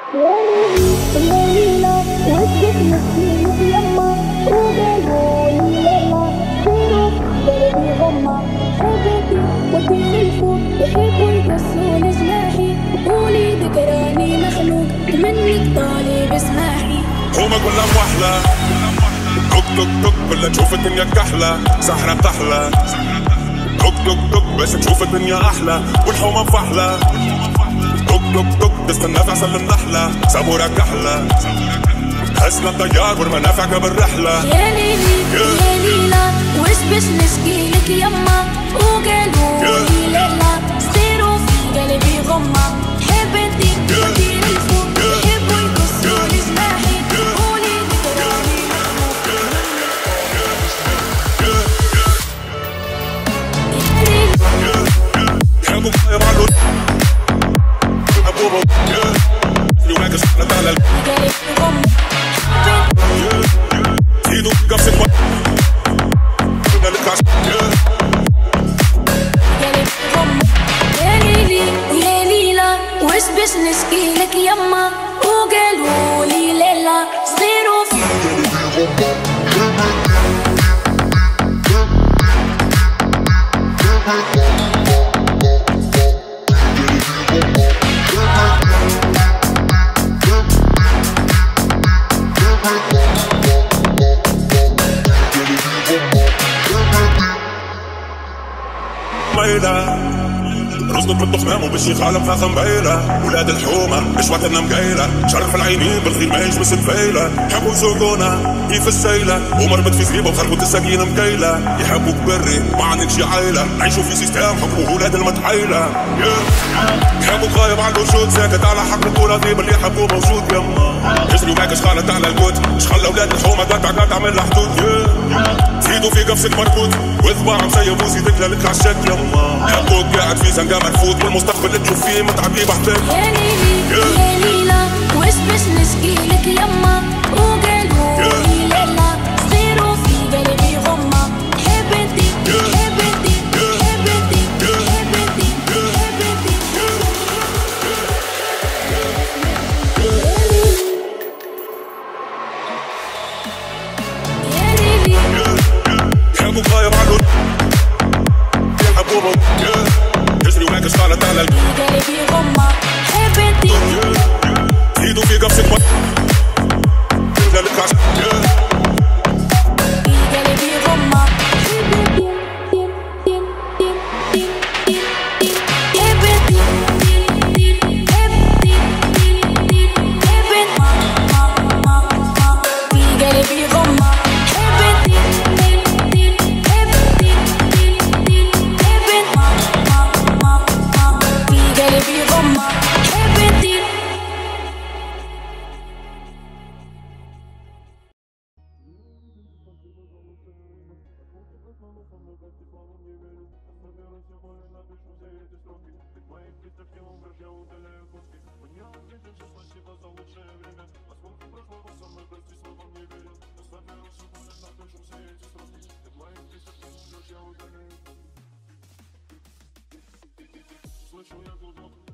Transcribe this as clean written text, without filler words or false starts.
ليلى وسط مسكينك يما وقالولي ليلى صيروا قلبي غمة حبيبتي وديني الفوق يحبوا يقصون جناحي قولي ذكراني مخلوق منك طالب اسماحي هما كلها وحلة توك توك توك كلها تشوف الدنيا كحلة سحرة بتحلى توك توك توك باش تشوف الدنيا أحلى والحومة مفحلة توك توك توك تستنى في عسل النحلة سابورة كحلة حسنا الطيار والمنافع قبل رحلة يا ليلي يا ليلى وش باش نشكيلك يما وقالولي ليلى صغيروا في قلبي غمة حبيبتي وديني الفوق يحبوا يقصون جناحي قولي ذكراني يحبوا قايم على حبوبة يومك شحنة على قلبي غمة ايدو قفص الوقت كنا لك قلبي غمة يا ليلي يا ليلى وش باش نشكيلك يما وقالولي ليلى صغيروا في ميلة رزقك بالضخمام وبالشيخ عالم فاخم بيلة ولاد الحومة مش وقتنا مقيلة شرف العينين بالخير ما يجبس الفيلة يحبوا يسوقونا كيف السيلة ومربط في زريبة وخربط السكينة مقيلة يحبوك بري ما عندك شي عيلة عيشوا في سيستم حكموا ولاد المتحيلة يحبوك غايب على الوجود ساكت على حق البطولة ذيب اللي يحبوه موجود يما يجري وماك شخالة على الجود شخلى ولاد الحومة قطع تعمل لها حدود زيدوا في قفصك مربوط وذباع مسيب وزيدك لك عالشك يما حبوك قاعد في زنقة مرفوض والمستقبل اللي تشوف فيه متعبي بحثك يا ليلي يا ليلى وش باش نشكيلك يما وقالولي ليلى صغيروا في قلبي غمة حبيبتي حبيبتي حبيبتي حبيبتي حبيبتي يا ليلي يحبوك غايب على حبوبة يجري وماك شغالة على قلبي غمة حبيبتي زيدوا في قفصك لك قلبي غمة Слышу я гудок